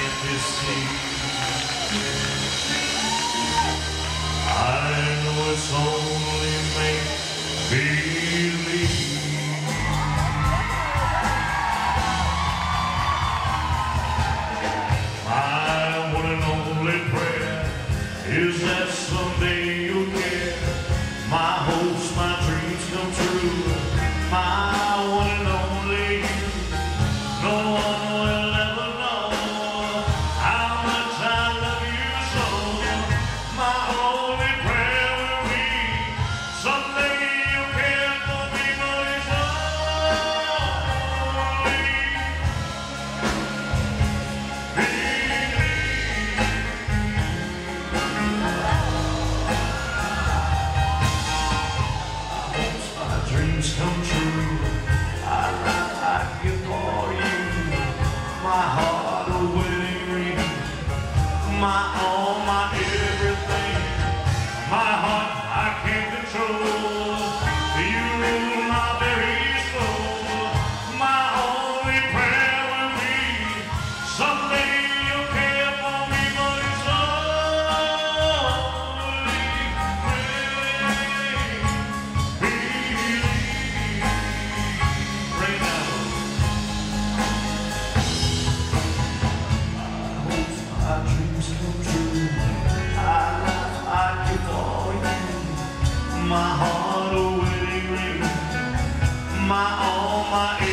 fantasy. I know it's only make-believe. My one and only prayer is that someday you'll get my hopes, my dreams come true. My one and only you. No one will ever know how much I love you so. My only prayer will be someday you'll care for me, but it's only dreams come true. I give for you my heart a wedding ring, my all, my everything. My heart I can't control. You rule my very soul. My only prayer will be someday you'll care for me, but it's my dreams come true. I give for you my heart a wedding ring, my all, my